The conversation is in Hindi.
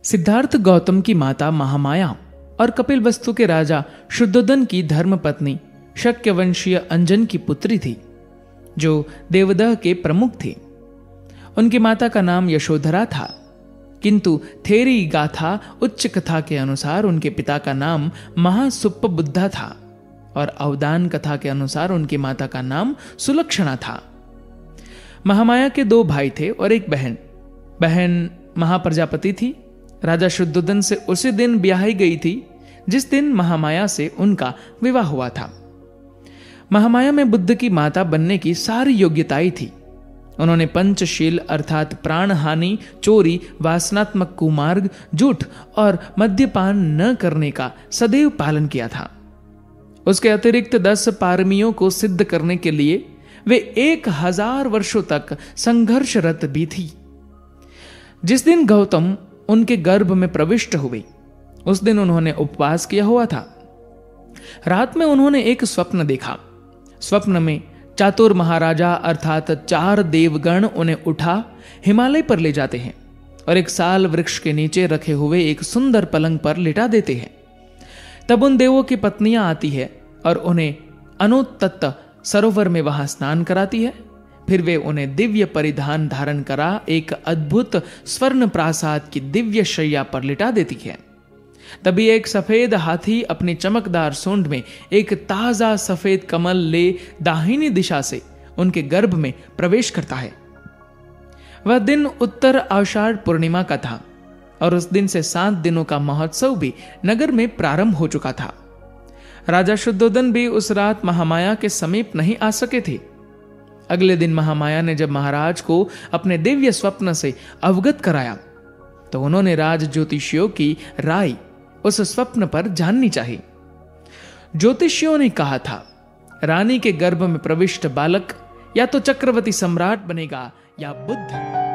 सिद्धार्थ गौतम की माता महामाया और कपिलवस्तु के राजा शुद्धोदन की धर्मपत्नी शक्यवंशीय अंजन की पुत्री थी, जो देवदह के प्रमुख थे। उनकी माता का नाम यशोधरा था, किंतु थेरी गाथा उच्च कथा के अनुसार उनके पिता का नाम महासुप्पबुद्धा था और अवदान कथा के अनुसार उनकी माता का नाम सुलक्षणा था। महामाया के 2 भाई थे और एक बहन। बहन महाप्रजापति थी। राजा शुद्धोदन से उसी दिन ब्याही गई थी जिस दिन महामाया से उनका विवाह हुआ था। महामाया में बुद्ध की माता बनने की सारी योग्यताएं थी। उन्होंने पंचशील अर्थात प्राण हानि, चोरी, वासनात्मक कुमार्ग, झूठ और मद्यपान न करने का सदैव पालन किया था। उसके अतिरिक्त 10 पारमियों को सिद्ध करने के लिए वे 1000 वर्षों तक संघर्षरत भी थी। जिस दिन गौतम उनके गर्भ में प्रविष्ट हुए उस दिन उन्होंने उपवास किया हुआ था। रात में उन्होंने एक स्वप्न देखा। स्वप्न में चातुर महाराजा अर्थात 4 देवगण उन्हें उठा हिमालय पर ले जाते हैं और एक साल वृक्ष के नीचे रखे हुए एक सुंदर पलंग पर लिटा देते हैं। तब उन देवों की पत्नियां आती है और उन्हें अनुत्तत सरोवर में वहां स्नान कराती है। फिर वे उन्हें दिव्य परिधान धारण करा एक अद्भुत स्वर्ण प्रासाद की दिव्य शैया पर लिटा देती है। तभी एक सफेद हाथी अपनी चमकदार सूंड में एक ताजा सफेद कमल ले दाहिनी दिशा से उनके गर्भ में प्रवेश करता है। वह दिन उत्तर आषाढ़ पूर्णिमा का था और उस दिन से 7 दिनों का महोत्सव भी नगर में प्रारंभ हो चुका था। राजा शुद्धोदन भी उस रात महामाया के समीप नहीं आ सके थे। अगले दिन महामाया ने जब महाराज को अपने दिव्य स्वप्न से अवगत कराया तो उन्होंने राज ज्योतिषियों की राय उस स्वप्न पर जाननी चाहिए। ज्योतिषियों ने कहा था, रानी के गर्भ में प्रविष्ट बालक या तो चक्रवर्ती सम्राट बनेगा या बुद्ध।